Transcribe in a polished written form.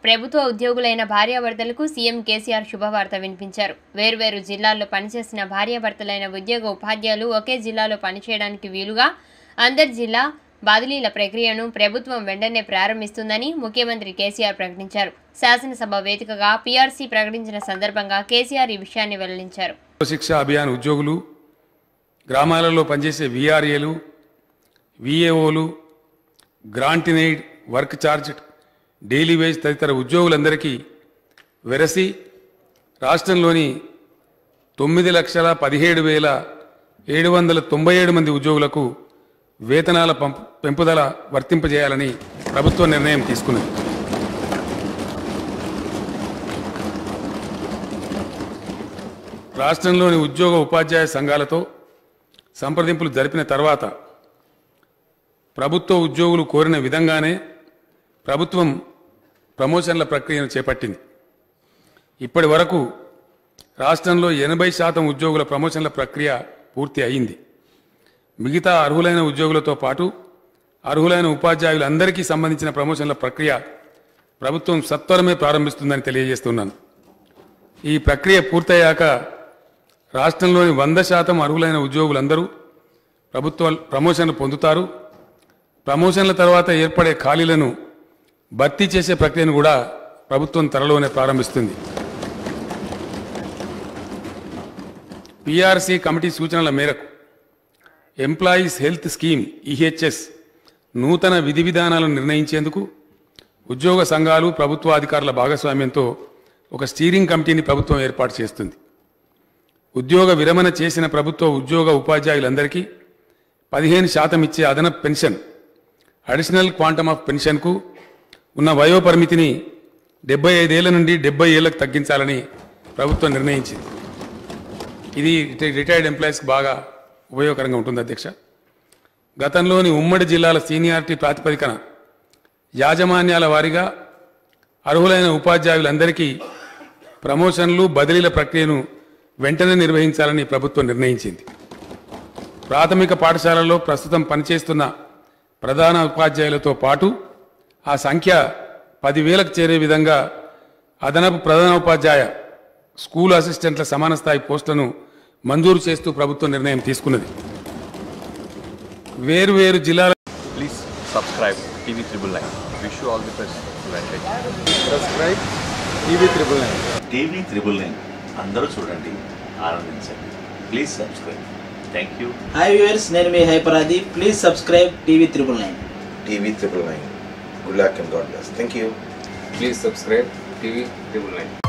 ప్రభుత్వ ఉద్యోగులైన భార్యాభర్తలకు సీఎం కేసీఆర్ శుభవార్త వినిపించారు. వేర్వేరు జిల్లాల్లో పనిచేసిన భార్యాభర్తలైన ఉద్యోగ ఉపాధ్యాయులు ఒకే జిల్లాలో పనిచేయడానికి వీలుగా అందరి జిల్లా బదిలీల ప్రక్రియను ప్రభుత్వం వెంటనే ప్రారంభిస్తుందని ముఖ్యమంత్రి కేసీఆర్ ప్రకటించారు. శాసనసభ వేదికగా పీఆర్సీ ప్రకటించిన సందర్భంగా కేసీఆర్ ఈ విషయాన్ని వెల్లడించారు. శిక్ష అభియాన్ ఉద్యోగులు, గ్రామాలలో పనిచేసే వీఆర్ఏలు, వీఏఓలు, grant in aid, work charge, daily wage తదితర ఉద్యోగులందరికీ వెరసి రాష్ట్రంలోని 9,17,797 మంది ఉద్యోగులకు వేతనాల పెంపుదల వర్తింపజేయాలని ప్రభుత్వం నిర్ణయం తీసుకున్నది. రాష్ట్రంలోని ఉద్యోగ ఉపాధ్యాయ సంఘాలతో సంప్రదింపులు జరిపిన తర్వాత ప్రభుత్వ ఉద్యోగులు కోరిన విధంగానే ప్రభుత్వం ప్రమోషన్ల ప్రక్రియను చేపట్టింది. ఇప్పటి వరకు రాష్ట్రంలో 80% ఉద్యోగుల ప్రమోషన్ల ప్రక్రియ పూర్తి అయింది. మిగతా అర్హులైన ఉద్యోగులతో పాటు అర్హులైన ఉపాధ్యాయులందరికీ సంబంధించిన ప్రమోషన్ల ప్రక్రియ ప్రభుత్వం సత్వరమే ప్రారంభిస్తుందని తెలియజేస్తున్నాను. ఈ ప్రక్రియ పూర్తయ్యాక రాష్ట్రంలోని 100% అర్హులైన ఉద్యోగులందరూ ప్రభుత్వ ప్రమోషన్లు పొందుతారు. ప్రమోషన్ల తర్వాత ఏర్పడే ఖాళీలను భర్తీ చేసే ప్రక్రియను కూడా ప్రభుత్వం త్వరలోనే ప్రారంభిస్తుంది. పీఆర్సీ కమిటీ సూచనల మేరకు ఎంప్లాయీస్ హెల్త్ స్కీమ్ ఈహెచ్ఎస్ నూతన విధి విధానాలను నిర్ణయించేందుకు ఉద్యోగ సంఘాలు, ప్రభుత్వాధికారుల భాగస్వామ్యంతో ఒక స్టీరింగ్ కమిటీని ప్రభుత్వం ఏర్పాటు చేస్తుంది. ఉద్యోగ విరమణ చేసిన ప్రభుత్వ ఉద్యోగ ఉపాధ్యాయులందరికీ 15% ఇచ్చే అదనపు పెన్షన్, అడిషనల్ క్వాంటమ్ ఆఫ్ పెన్షన్కు ఉన్న వయోపరిమితిని 75 ఏళ్ల నుండి 70 ఏళ్లకు తగ్గించాలని ప్రభుత్వం నిర్ణయించింది. ఇది రిటైర్డ్ ఎంప్లాయీస్కి బాగా ఉపయోగకరంగా ఉంటుంది అధ్యక్ష. గతంలోని ఉమ్మడి జిల్లాల సీనియారిటీ ప్రాతిపదికన యాజమాన్యాల వారీగా అర్హులైన ఉపాధ్యాయులందరికీ ప్రమోషన్లు, బదిలీల ప్రక్రియను వెంటనే నిర్వహించాలని ప్రభుత్వం నిర్ణయించింది. ప్రాథమిక పాఠశాలల్లో ప్రస్తుతం పనిచేస్తున్న ప్రధాన ఉపాధ్యాయులతో పాటు ఆ సంఖ్య 10,000కు చేరే విధంగా అదనపు ప్రధాన ఉపాధ్యాయ, స్కూల్ అసిస్టెంట్ల సమాన స్థాయి పోస్టులను మంజూరు చేస్తూ ప్రభుత్వం నిర్ణయం తీసుకున్నది. వేరు జిల్లాల please subscribe TV 999. Wish you all the best. Subscribe TV 999. TV 999 అందరూ చూడండి, ఆనందించండి. Please subscribe. Thank you. Hi viewers, నేను మీ హైపరాది. Please subscribe TV 999. TV 999. Good luck and God bless. Thank you. Please subscribe TV 999.